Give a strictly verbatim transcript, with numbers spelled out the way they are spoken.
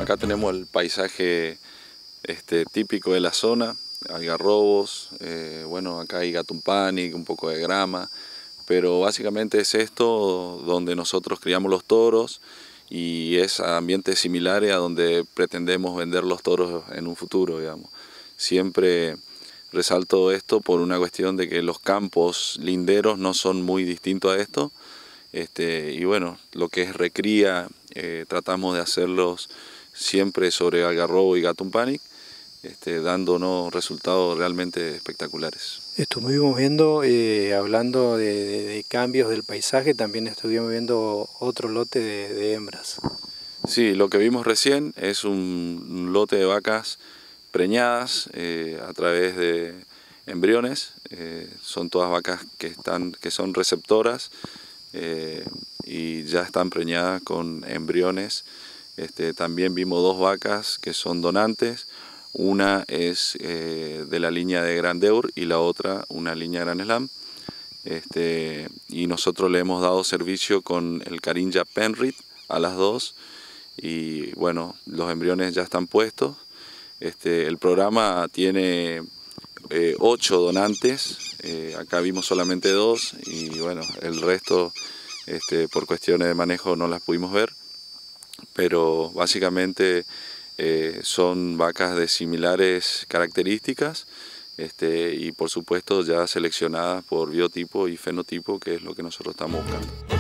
acá tenemos el paisaje este, típico de la zona, algarrobos, eh, bueno, acá hay gatumpanic, un poco de grama, pero básicamente es esto donde nosotros criamos los toros y es a ambientes similares a donde pretendemos vender los toros en un futuro, digamos. Siempre resalto esto por una cuestión de que los campos linderos no son muy distintos a esto, este, y bueno, lo que es recría, eh, tratamos de hacerlos siempre sobre algarrobo y gatumpanic, este, dándonos resultados realmente espectaculares. Estuvimos viendo, eh, hablando de, de, de cambios del paisaje, también estuvimos viendo otro lote de, de hembras. Sí, lo que vimos recién es un, un lote de vacas preñadas eh, a través de embriones, eh, son todas vacas que, están, que son receptoras eh, y ya están preñadas con embriones. Este, también vimos dos vacas que son donantes, una es eh, de la línea de Grandeur y la otra una línea Grand Slam. Este, y nosotros le hemos dado servicio con el Carinja Penrith a las dos y bueno, los embriones ya están puestos. Este, el programa tiene eh, ocho donantes, eh, acá vimos solamente dos y bueno, el resto este, por cuestiones de manejo no las pudimos ver, pero básicamente eh, son vacas de similares características este, y por supuesto ya seleccionadas por biotipo y fenotipo, que es lo que nosotros estamos buscando.